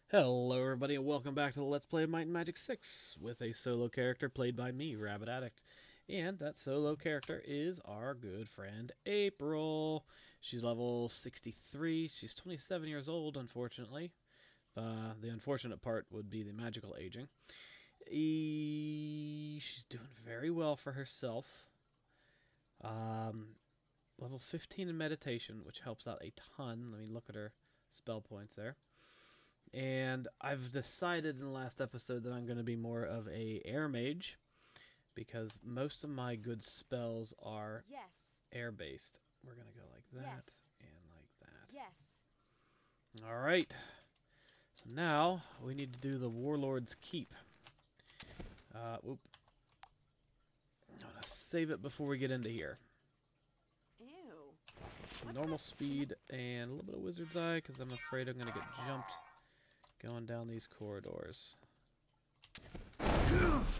Hello everybody and welcome back to the Let's Play of Might and Magic 6 with a solo character played by me, Rabbit Addict. And that solo character is our good friend April. She's level 63. She's 27 years old, unfortunately. The unfortunate part would be the magical aging. She's doing very well for herself. Level 15 in meditation, which helps out a ton. Let me look at her spell points there. And I've decided in the last episode that I'm going to be more of a air mage because most of my good spells are air based. We're going to go like that and like that. All right. So now we need to do the Warlord's Keep. Whoop. I'm going to save it before we get into here. Normal speed and a little bit of Wizard's Eye because I'm afraid I'm going to get jumped going down these corridors. That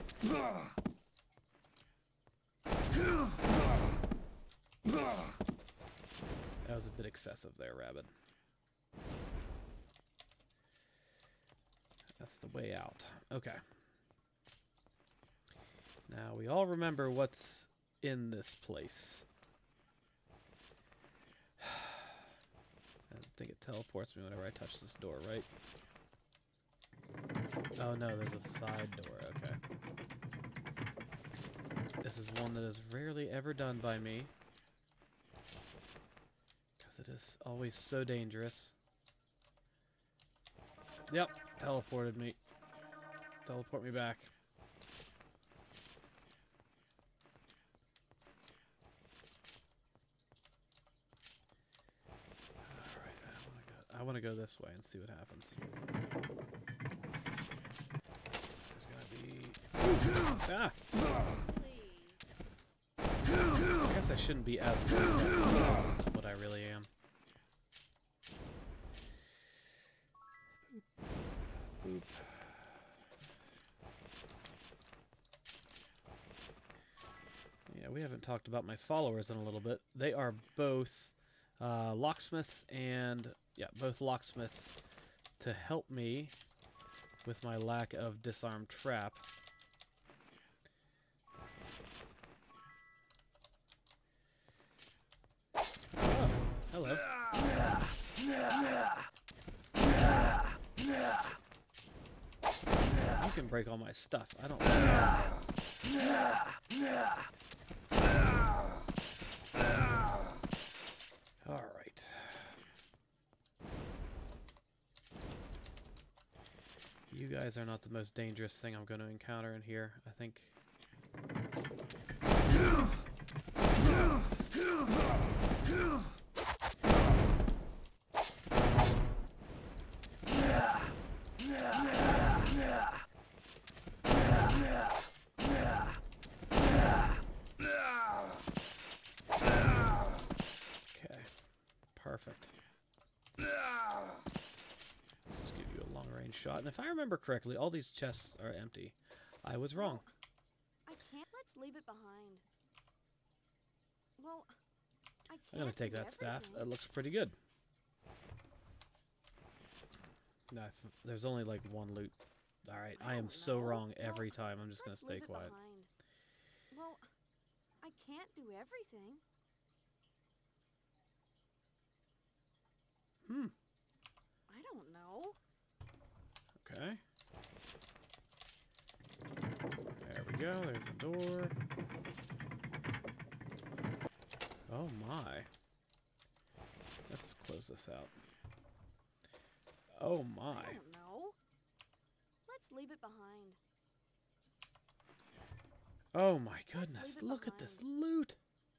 was a bit excessive there, Rabbit. That's the way out. Okay. Now, we all remember what's in this place. I think it teleports me whenever I touch this door, right? Oh no, there's a side door, okay. This is one that is rarely ever done by me. Because it is always so dangerous. Yep, teleported me. Teleport me back. Alright, I want to go this way and see what happens. Ah! I guess I shouldn't be as good as what I really am. Boop. Yeah, we haven't talked about my followers in a little bit. They are both locksmiths and, yeah, both locksmiths to help me with my lack of disarmed trap. Oh, hello. You can break all my stuff. I don't like that. Alright. You guys are not the most dangerous thing I'm going to encounter in here, I think. Okay, perfect. Just give you a long-range shot. And if I remember correctly, all these chests are empty. I was wrong. I can't. Let's leave it behind. Well, I can't. I'm gonna take that staff. That looks pretty good. No, there's only like one loot. Alright, I am so wrong every time. I'm just gonna stay quiet. Well, I can't do everything. I don't know. Okay. There we go. There's a door. Oh my. Let's close this out. Oh my. I don't know. Let's leave it behind. Oh my goodness. Look at this loot.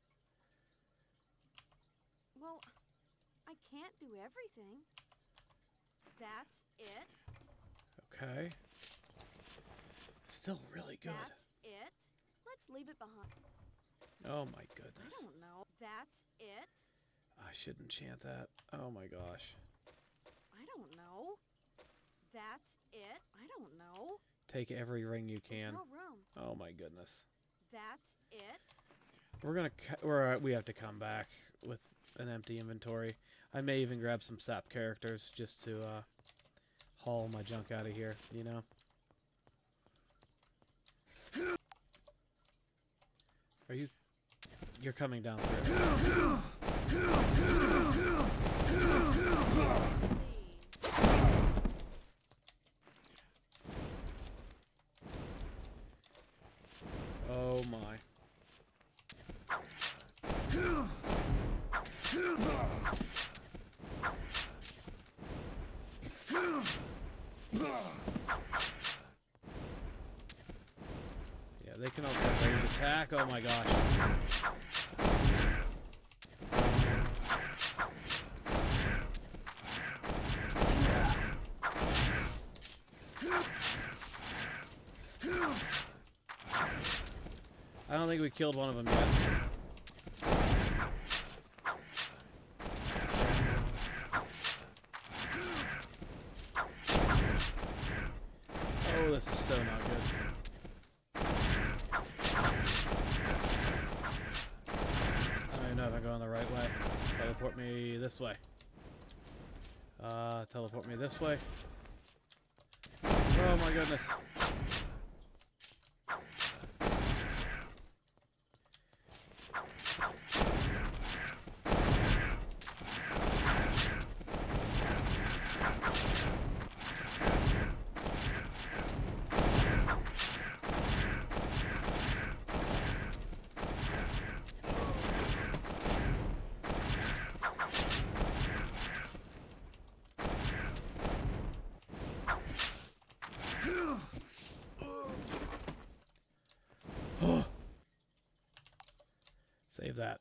Well, I can't do everything. That's it. Okay. Still really good. That's it. Let's leave it behind. Oh my goodness. I don't know. That's it. I shouldn't chant that. Oh my gosh. I don't know. That's it. I don't know. Take every ring you can. There's no room. Oh my goodness. That's it. We have to come back with an empty inventory. I may even grab some sap characters just to haul my junk out of here, you know? Are you... You're coming down through. Oh my. Yeah, they can also range attack. Oh my gosh. I don't think we killed one of them yet. Oh, this is so not good. I don't even know if I'm going the right way. Teleport me this way. Teleport me this way. Oh my goodness. Save that.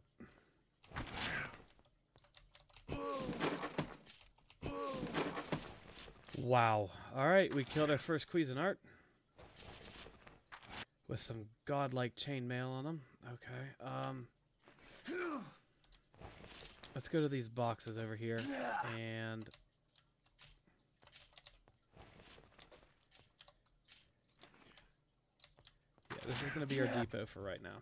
Wow. Alright, we killed our first Cuisinart. With some godlike chainmail on them. Okay. Let's go to these boxes over here. And... yeah, this is going to be our depot for right now.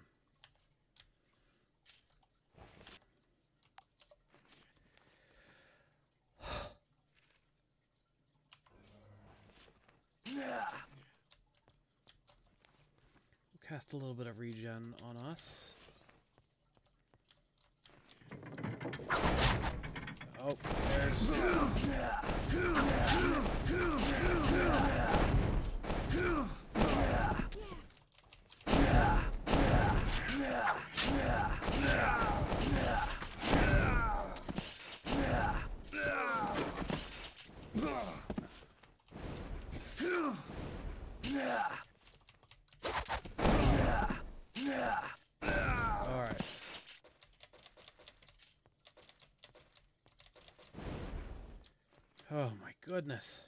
Cast a little bit of regen on us. Oh, there's... Alright. Oh my goodness.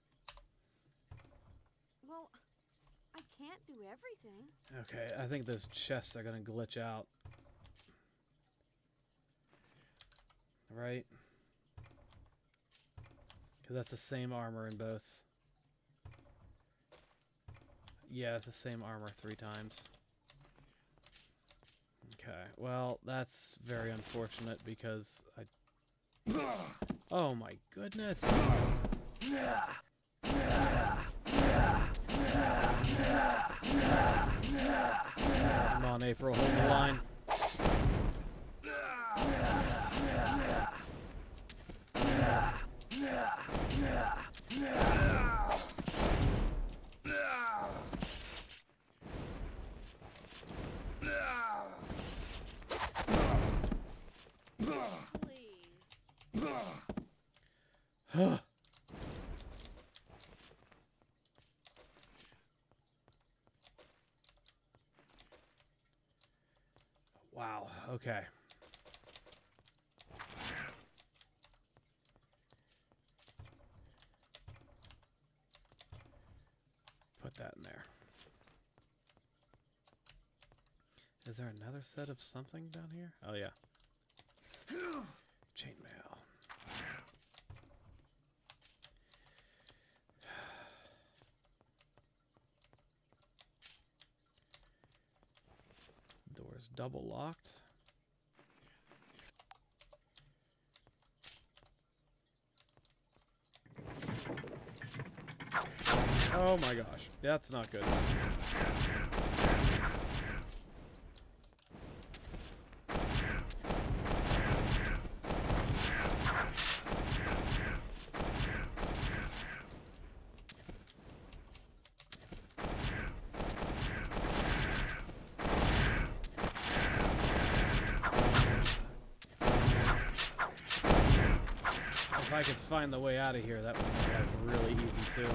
Well, I can't do everything. Okay, I think those chests are gonna glitch out. Right? Because that's the same armor in both. Yeah, it's the same armor 3 times. Okay, well, that's very unfortunate because I... Oh my goodness! Come on, April, hold the line. Please. Wow, okay. Put that in there. Is there another set of something down here? Oh, yeah. Chainmail. Door's double locked. Oh my gosh. That's not good. If I could find the way out of here, that would make life really easy too.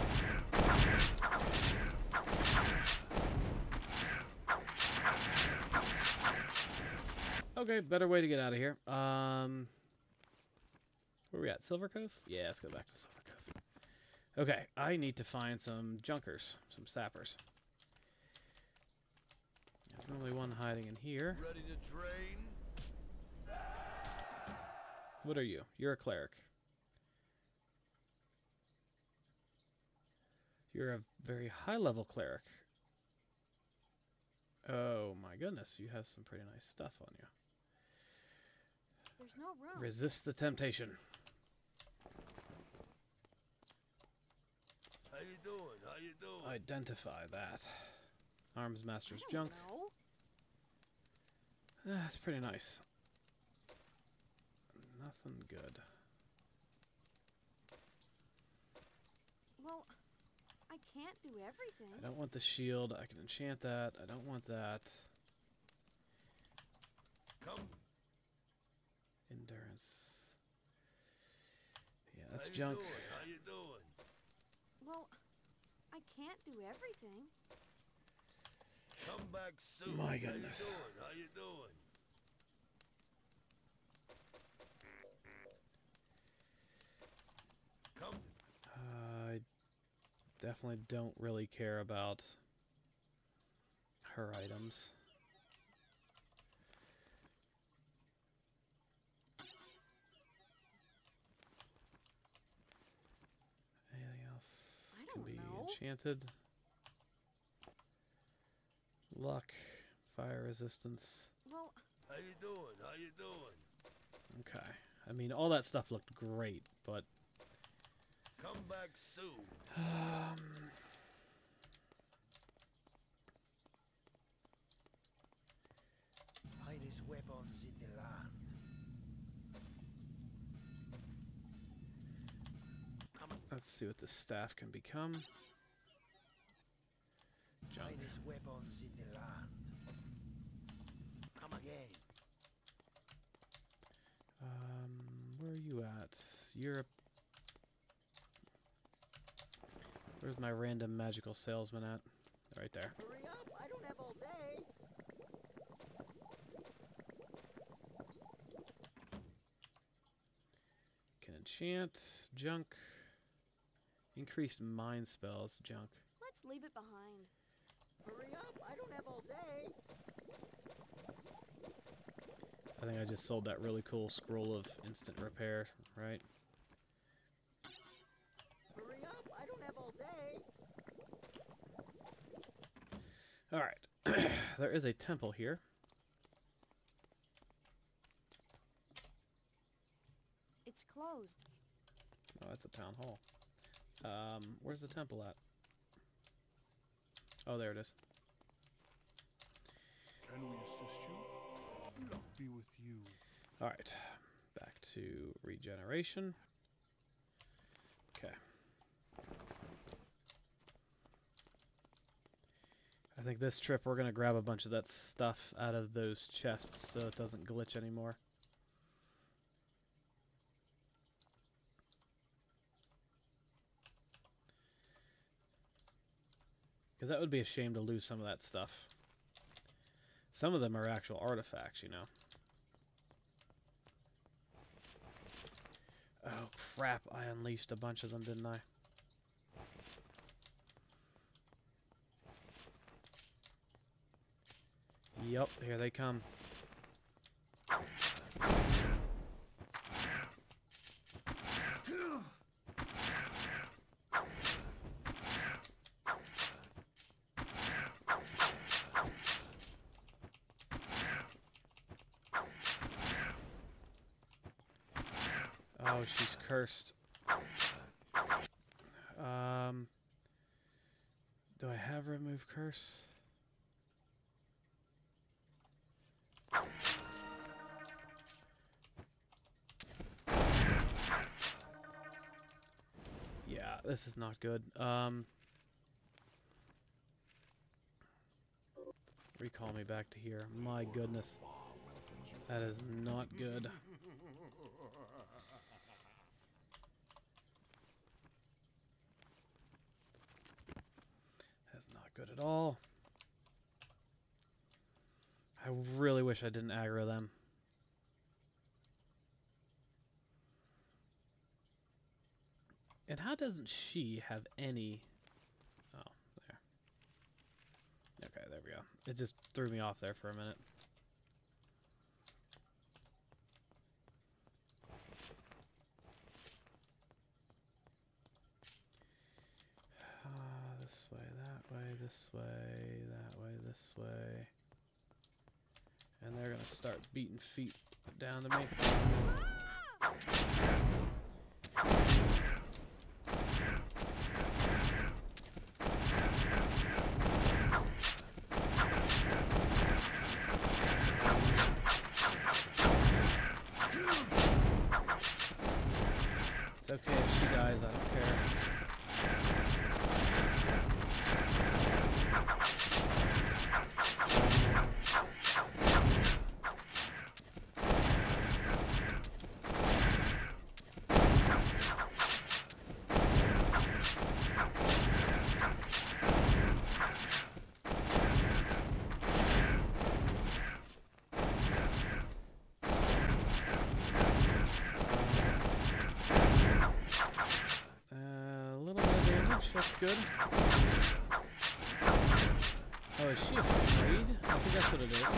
Okay, better way to get out of here. Where we at? Silver Cove? Yeah, let's go back to Silver Cove. Okay, I need to find some junkers, some sappers. There's only one hiding in here. Ready to train? What are you? You're a cleric. You're a very high-level cleric. Oh my goodness, you have some pretty nice stuff on you. There's no room. Resist the temptation. How you doing? How you doing? Identify that. Arms Master's I don't junk. know. That's pretty nice. Nothing good. Well, I can't do everything. I don't want the shield. I can enchant that. I don't want that. Come. Endurance. Yeah, that's How you junk. doing? How you doing? Well, I can't do everything. Come back soon. My How goodness. you doing? How you doing? Come. I definitely don't really care about her items. Anything else I can don't be know. enchanted. Luck, fire resistance. Well, How you doing? How you doing? Okay. I mean, all that stuff looked great, but Come back soon. Finest weapons in the land. let's see what the staff can become. Junk. Finest weapons in the land. Come again. Where are you at? Europe. Where's my random magical salesman at? Right there. Hurry up, I don't have all day. Can enchant, junk. Increased mind spells, junk. let's leave it behind. Hurry up, I don't have all day. I think I just sold that really cool scroll of instant repair, right? Hurry up, I don't have all day. Alright. There is a temple here. It's closed. Oh, that's a town hall. Where's the temple at? Oh, there it is. Can we assist you? Luck be with you. Alright. Back to regeneration. Okay. I think this trip we're going to grab a bunch of that stuff out of those chests so it doesn't glitch anymore. Because that would be a shame to lose some of that stuff. Some of them are actual artifacts, you know. Oh, crap. I unleashed a bunch of them, didn't I? Yep, here they come. Oh, she's cursed. have remove curse? Yeah, this is not good. Recall me back to here. My goodness. That is not good. That's not good at all. I really wish I didn't aggro them. And how doesn't she have any... Oh, there. Okay, there we go. It just threw me off there for a minute. This way, that way, this way, that way, this way. And they're gonna start beating feet down to me. It's okay if she dies, I don't care. That's good. Oh, is she afraid? I think that's what it is.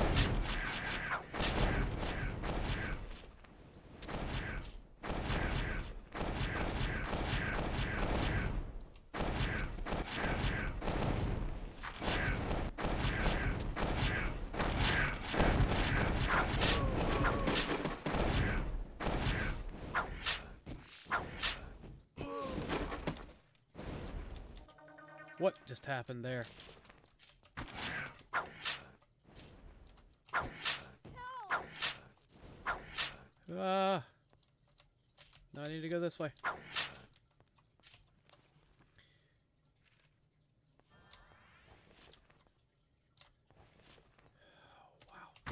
What just happened there? No, I need to go this way. Wow.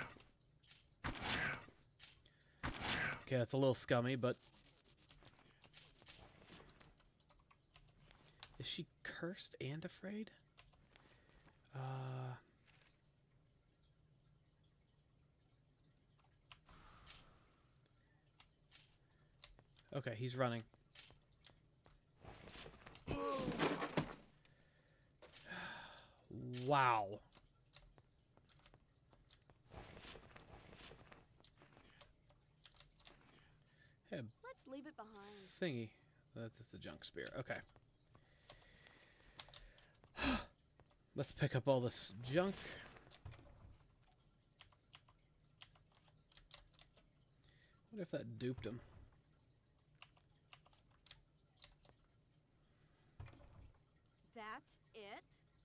Okay, that's a little scummy, but... Is she cursed and afraid? Okay, he's running. Wow. Hey, Let's leave it behind. thingy. That's just a junk spear. Okay. Let's pick up all this junk. What if that duped him? That's it?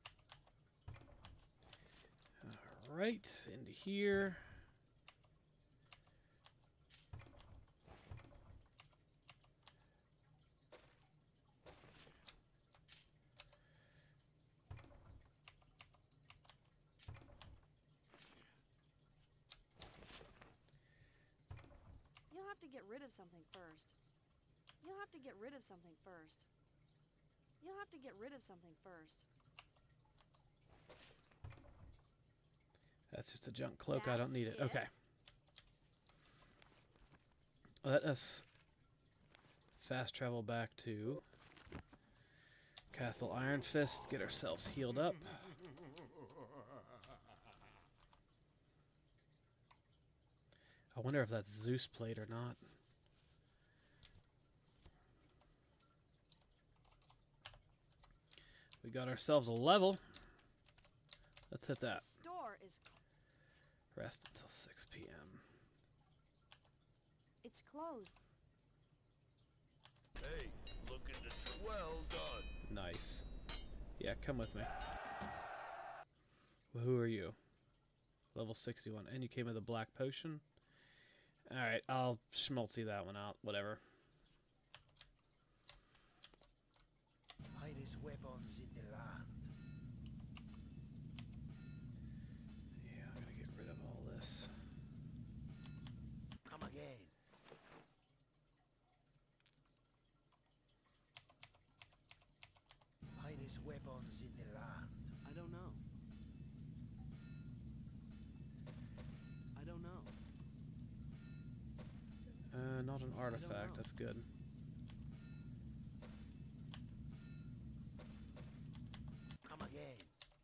Alright, into here. You'll have to get rid of something first. You'll have to get rid of something first. You'll have to get rid of something first. That's just a junk cloak. I don't That's need it. it? Okay. Let us fast travel back to Castle Iron Fist, get ourselves healed up. I wonder if that's Zeus plate or not. We got ourselves a level. Let's hit that. The store is Rest until 6 p.m. it's closed. Hey, look at the well done. Nice. Yeah, come with me. Well, who are you? Level 61. And you came with a black potion? Alright, I'll schmaltzy that one out. Whatever. Finest weapons in the land. Yeah, I'm gonna get rid of all this. Come again. Finest weapons in the land. I don't know. I don't know. Not an artifact. know. That's good. Come again.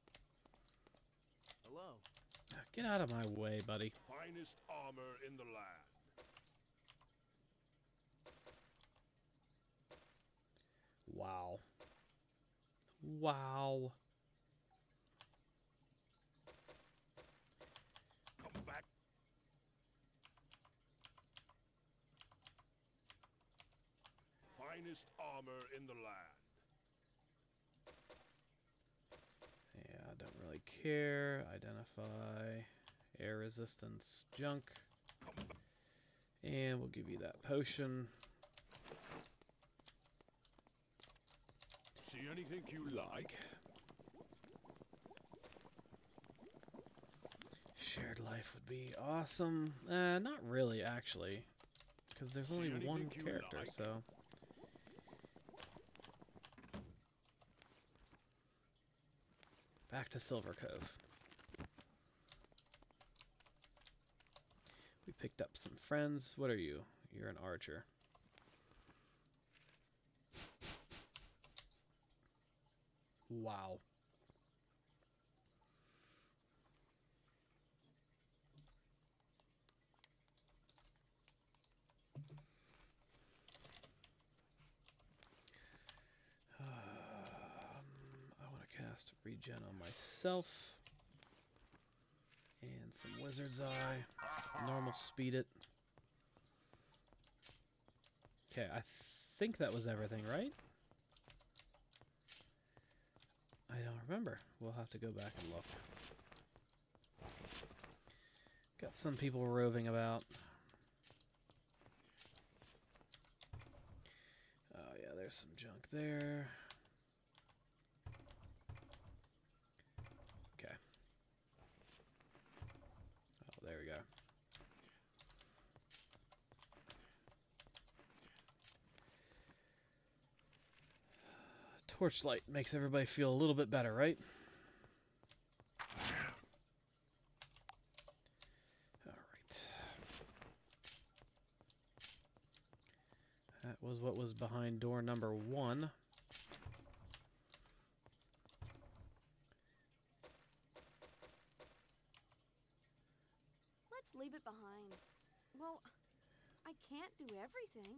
Hello. Get out of my way, buddy. Finest armor in the land. Wow. Wow. Come back. Finest armor in the land. Yeah, I don't really care. Identify. Air resistance. Junk. Come back. And we'll give you that potion. See anything you like? Shared life would be awesome. Not really, actually. Because there's only anything one you character, like? so... Back to Silver Cove. We picked up some friends. What are you? You're an archer. Wow. I want to cast Regen on myself. And some Wizard's Eye. Normal speed it. Okay, I think that was everything, right? I don't remember. We'll have to go back and look. Got some people roving about. Oh yeah, there's some junk there. Okay. Oh, there we go. Torchlight makes everybody feel a little bit better, right? Alright. That was what was behind door number 1. Let's leave it behind. Well, I can't do everything.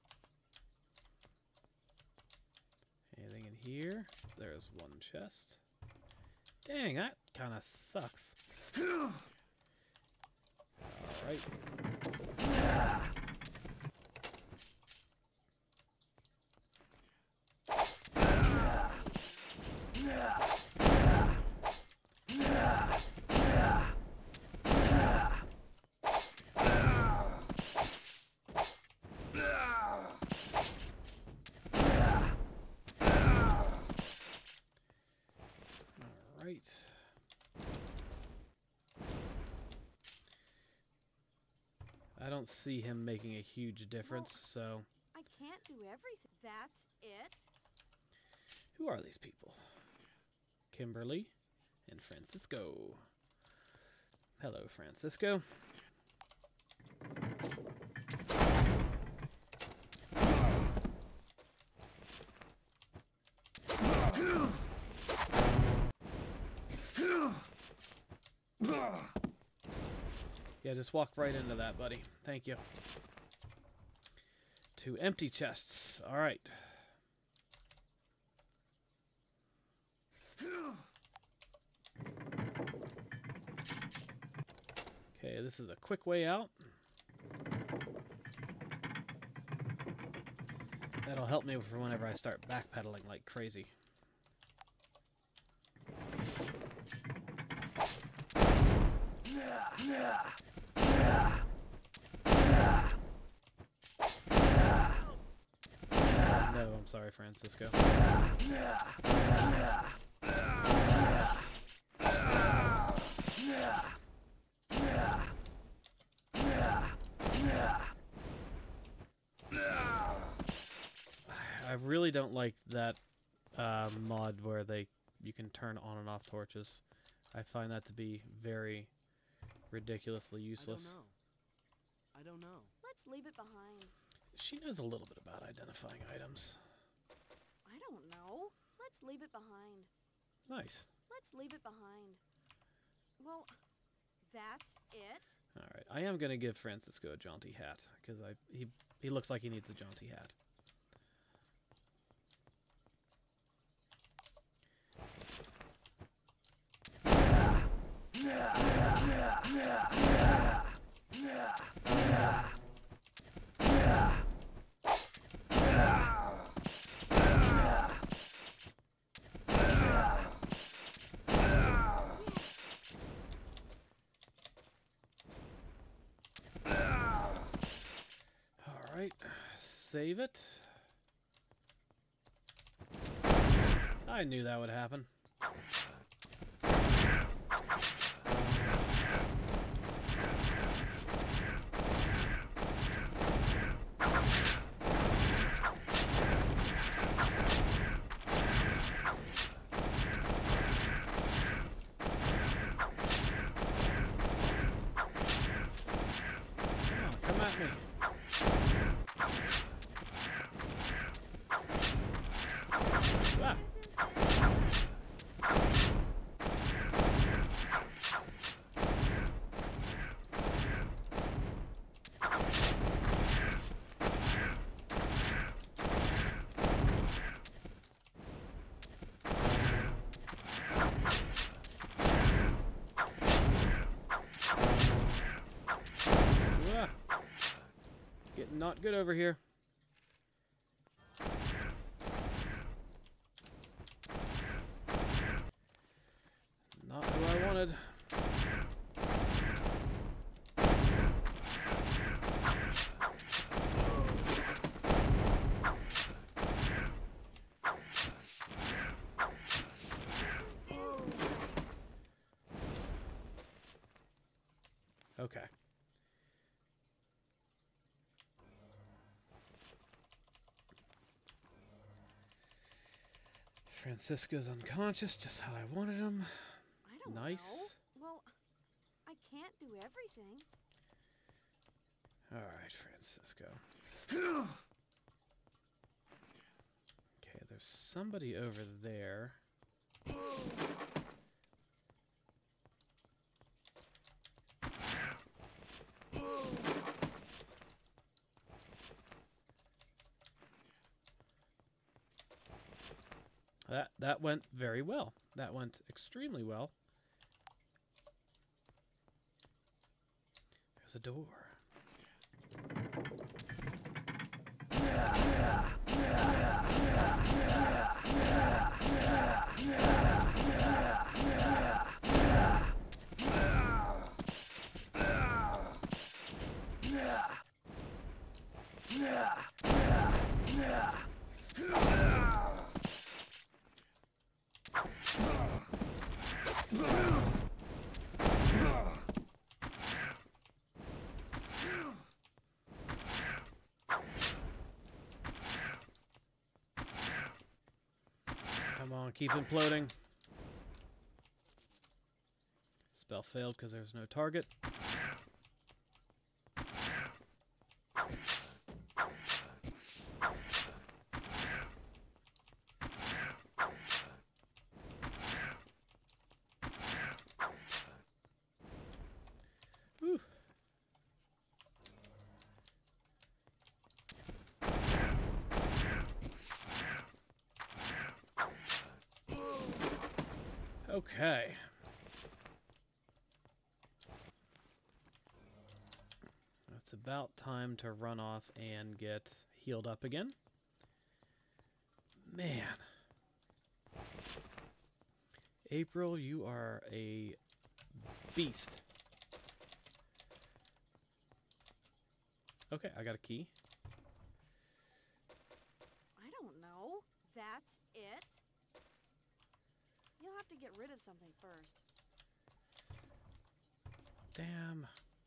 Anything in here? There's one chest. Dang, that kind of sucks. Alright. Alright. I don't see him making a huge difference, so... I can't do everything. That's it? Who are these people? Kimberly and Francisco. Hello, Francisco. Yeah, just walk right into that, buddy. Thank you. 2 empty chests. All right. Okay, this is a quick way out. That'll help me for whenever I start backpedaling like crazy. No, I'm sorry, Francisco. I really don't like that mod where you can turn on and off torches. I find that to be very ridiculously useless. I don't know. Let's leave it behind. She knows a little bit about identifying items. I don't know. Let's leave it behind. Nice. Let's leave it behind. Well, that's it. All right, I am gonna give Francisco a jaunty hat because he looks like he needs a jaunty hat. All right, save it. I knew that would happen. Come at me. Ah. Ah. Getting not good over here. Not who I wanted. Okay. Francisco's unconscious, just how I wanted him. I don't Nice. know. Well, I can't do everything. All right, Francisco. Okay, there's somebody over there. That went very well. That went extremely well. There's a door. Come on, keep imploding. Spell failed because there's no target. Whew. Okay. It's about time to run off and get healed up again. Man. April, you are a beast. Okay, I got a key. I don't know. That's it? You'll have to get rid of something first. Damn.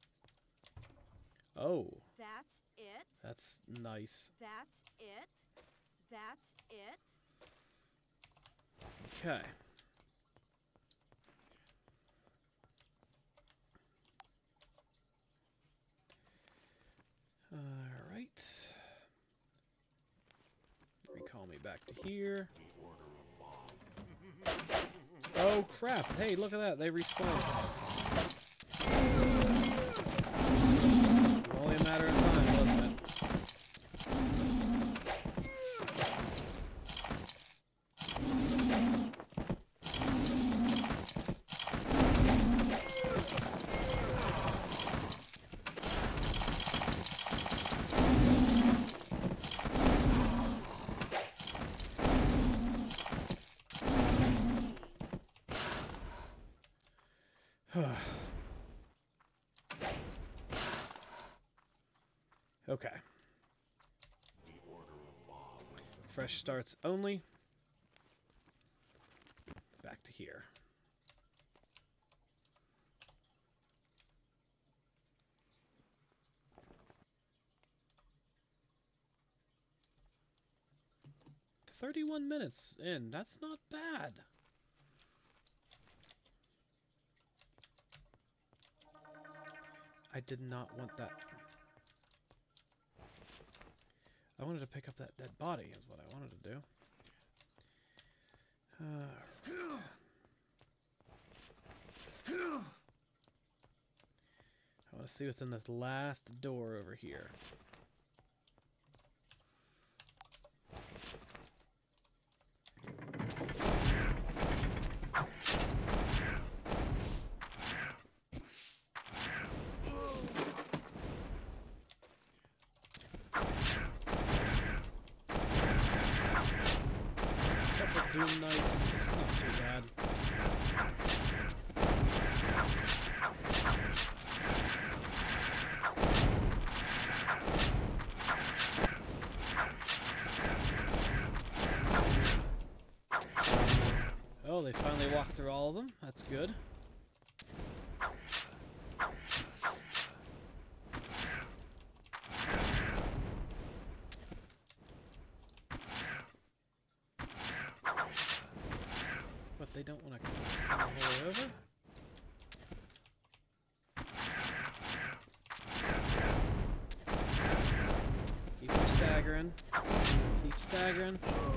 Oh, That's it? that's nice. That's it? That's it? Okay. Alright. Recall me back to here. Oh crap, hey, look at that, they respawned. It was only a matter of time, wasn't it? Okay. Fresh starts only. Back to here. "31 minutes in. That's not bad." I did not want that. I wanted to pick up that dead body, is what I wanted to do. I want to see what's in this last door over here. Doom Knights, not too bad. Oh, they finally walked through all of them. That's good. But they don't want to come all the way over. Keep them staggering. Keep staggering.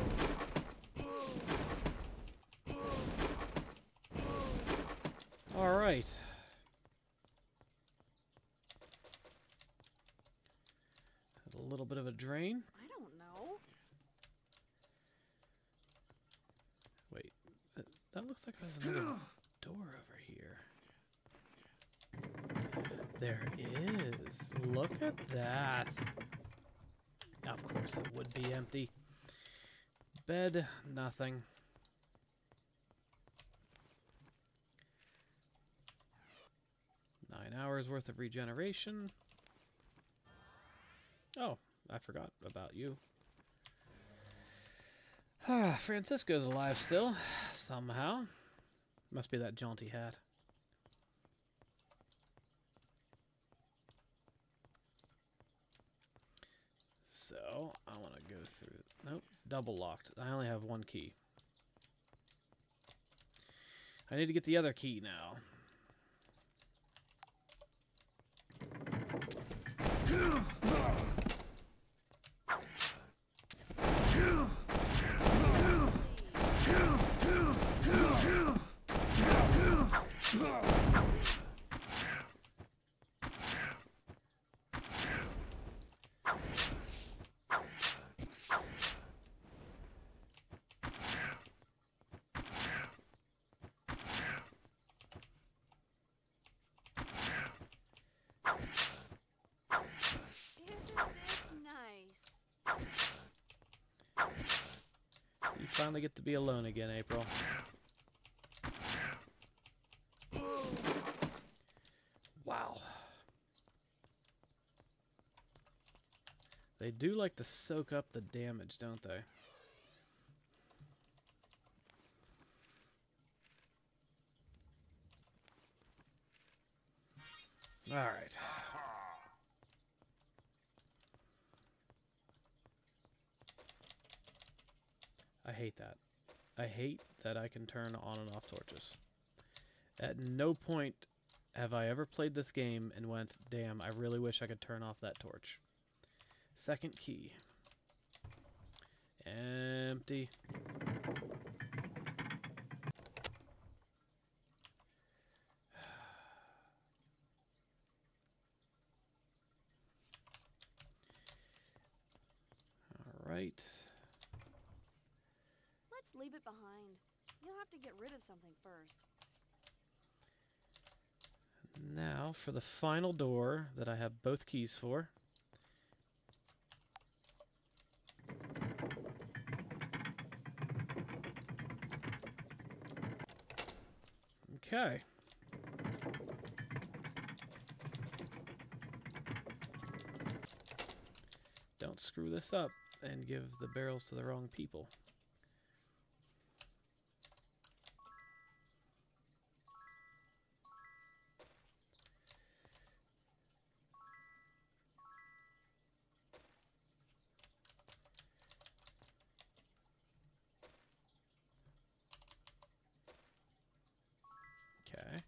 All right. That's a little bit of a drain. I don't know. Wait, that looks like there's another door over here. There is. Look at that. Of course it would be empty. Bed, nothing. Hours worth of regeneration. Oh, I forgot about you. Francisco's alive still, somehow. Must be that jaunty hat. So, I want to go through... Nope, it's double locked. I only have one key. I need to get the other key now. You finally get to be alone again, April. They do like to soak up the damage, don't they? All right. I hate that. I hate that I can turn on and off torches. At no point have I ever played this game and went, damn, I really wish I could turn off that torch. Second key. Empty. All right. Let's leave it behind. You'll have to get rid of something first. Now for the final door that I have both keys for. Okay. Don't screw this up and give the barrels to the wrong people. Okay.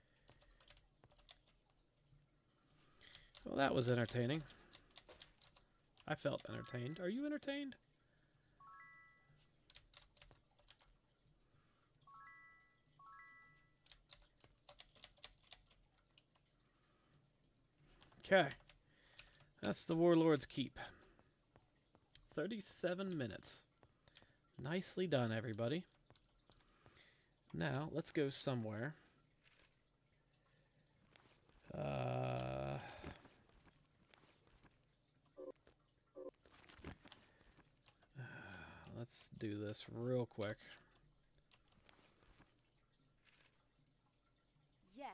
Well, that was entertaining. I felt entertained. Are you entertained? Okay. That's the Warlord's Keep. 37 minutes. Nicely done, everybody. Now, let's go somewhere. Let's do this real quick. Yes.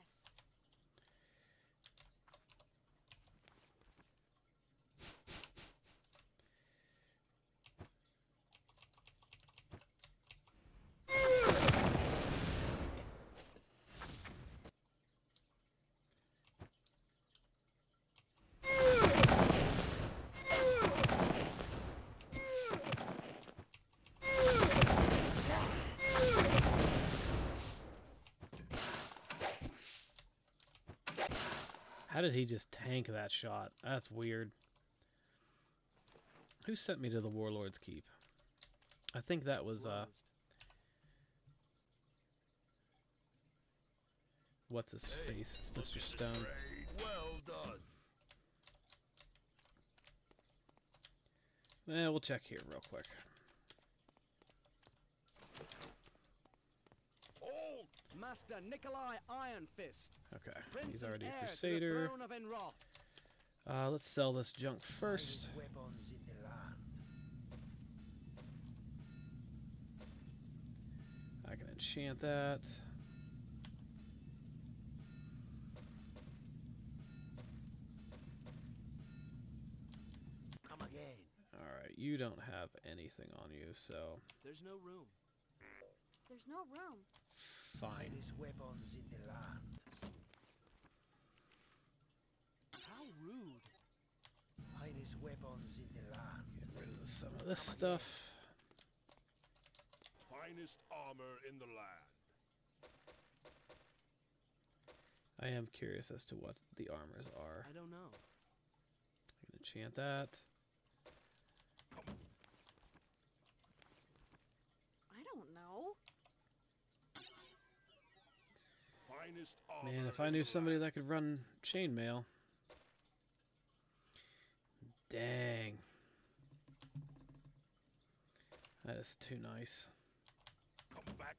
How did he just tank that shot? That's weird. Who sent me to the Warlord's Keep? I think that was, Closed. what's his face? Mr. Stone. Well done. We'll check here real quick. All Master Nikolai Iron Fist, Okay, Prince he's and already a heir to the Crusader. throne of Enroth. Let's sell this junk first. Finest weapons in the land. I can enchant that. Come again. Alright, you don't have anything on you, so There's no room. There's no room. fine. Finest weapons in the land. How rude. Finest weapons in the land. Get rid of some of this stuff. finest armor in the land. I am curious as to what the armors are. I don't know. I can enchant that. I don't know. Finest armor Man, if I in knew the somebody land. that could run chainmail. Dang. That is too nice. Come back.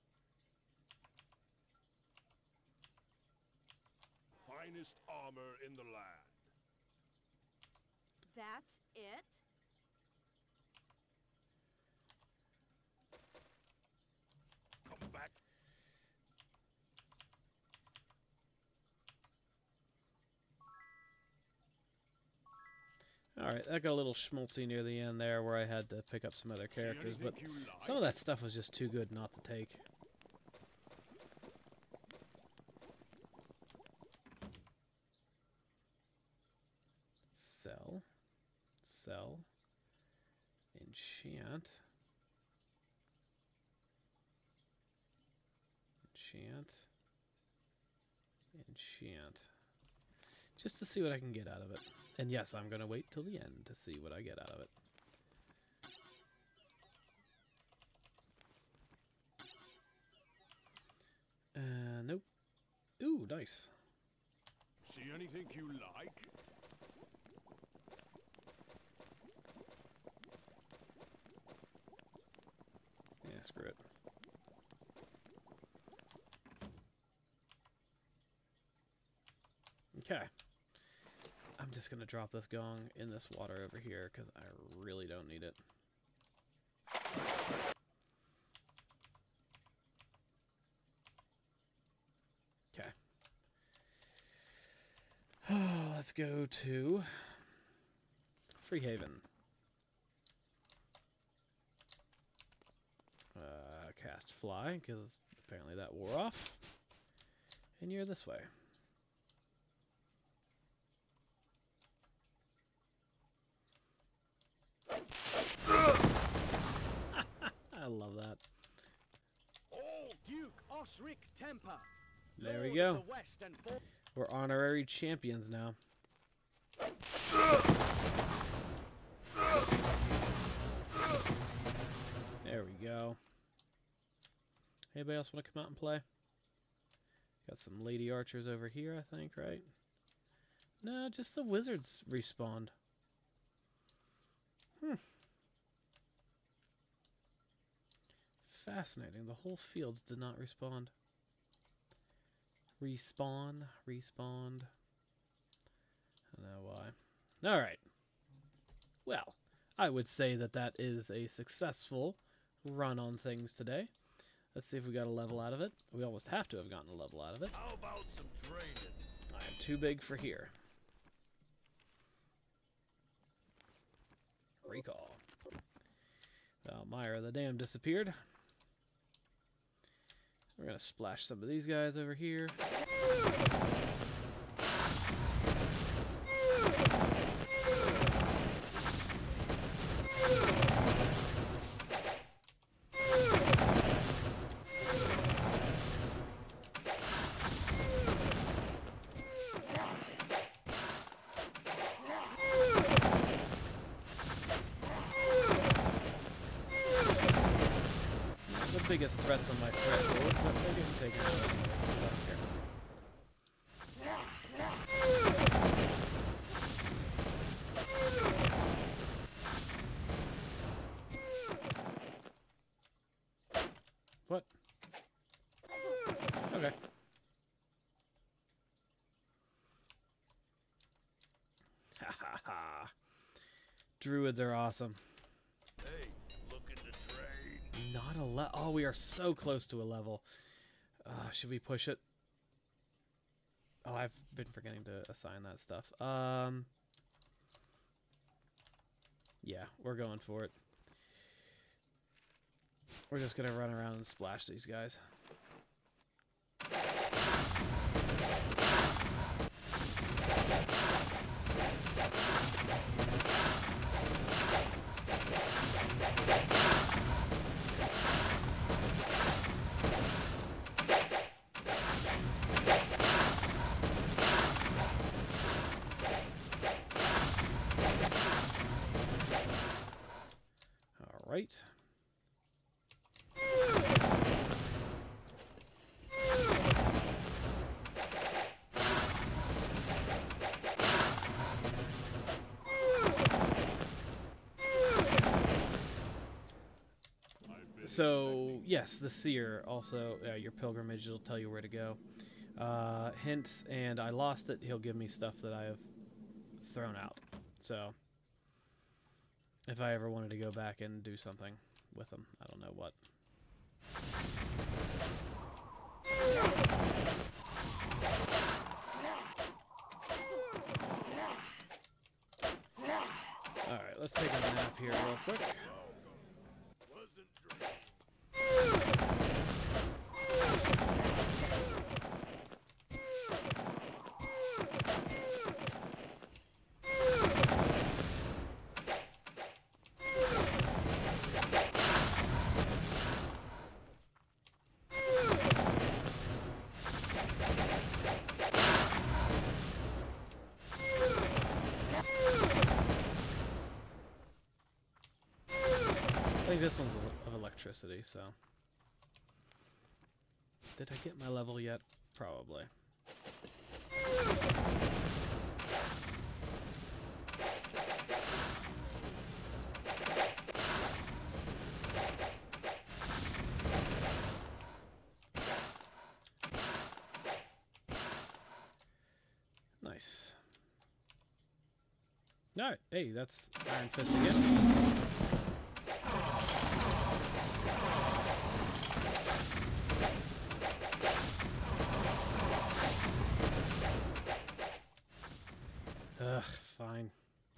Finest armor in the land. That's it? Come back. Alright, Alright, that got a little schmaltzy near the end there where I had to pick up some other See characters, but anything you like? some of that stuff was just too good not to take. Sell. Sell. Enchant. Enchant. Enchant. Just to see what I can get out of it. And yes, I'm going to wait till the end to see what I get out of it. Nope. Ooh, nice. See anything you like? Yeah, screw it. Okay. I'm just going to drop this gong in this water over here because I really don't need it. Okay. Let's go to Freehaven. Cast Fly, because apparently that wore off. And you're this way. I love that. Duke Osric Temper. There we Lord go. of the West and We're honorary champions now. There we go. Anybody else want to come out and play? Got some lady archers over here, I think, right? No, just the wizards respawned. Fascinating. The whole fields did not respond. Respawned. I don't know why. Alright. Well, I would say that that is a successful run on things today. Let's see if we got a level out of it. We almost have to have gotten a level out of it. How about some training? I am too big for here. Recall. Well, Myra the Dam disappeared. We're going to splash some of these guys over here. Biggest threats on my threat board, but they're getting taken out anyway, so I don't care. What? Okay. Ha ha ha. Druids are awesome. Hey, looking to trade? Not a level. Oh, we are so close to a level. Should we push it? Oh, I've been forgetting to assign that stuff. Yeah, we're going for it. We're just gonna run around and splash these guys. All right. So, yes, the seer also, your pilgrimage will tell you where to go. Hints, and I lost it, he'll give me stuff that I have thrown out. So, if I ever wanted to go back and do something with them, I don't know what. here real quick. Wasn't dreaming. I think this one's of electricity, so. Did I get my level yet? Probably. Nice. Alright, hey, that's Iron Fist again. Ugh, fine.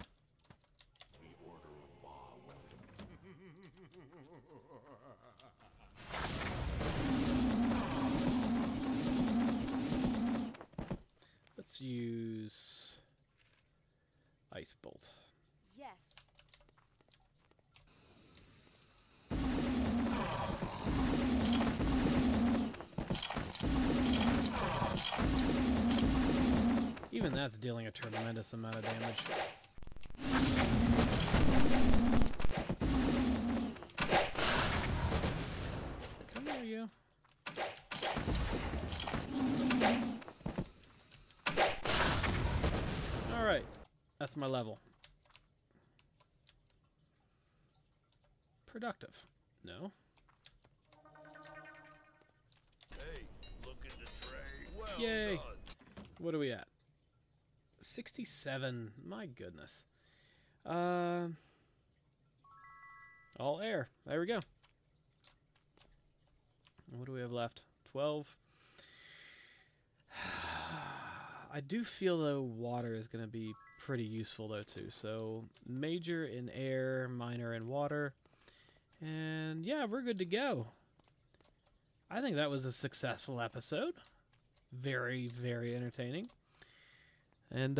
Let's use Ice Bolt. Yes. Even that's dealing a tremendous amount of damage. Come here, you. Alright, that's my level. Productive. No. Hey, look in the tray. Well Yay. done. What are we at? 67. My goodness. All air. There we go. What do we have left? 12. I do feel though water is going to be pretty useful though too. So major in air, minor in water. And yeah, we're good to go. I think that was a successful episode. Very, very entertaining. And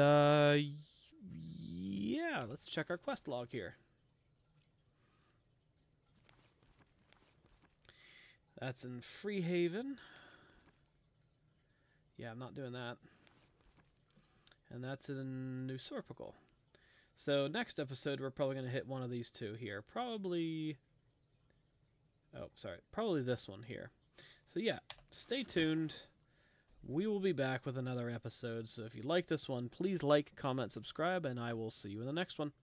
yeah, let's check our quest log here. That's in Freehaven. Yeah, I'm not doing that. And that's in New Sorpical. So next episode, we're probably going to hit one of these two here. Probably... Oh, sorry. Probably this one here. So yeah, stay tuned. We will be back with another episode. So if you like this one, please like, comment, subscribe, and I will see you in the next one.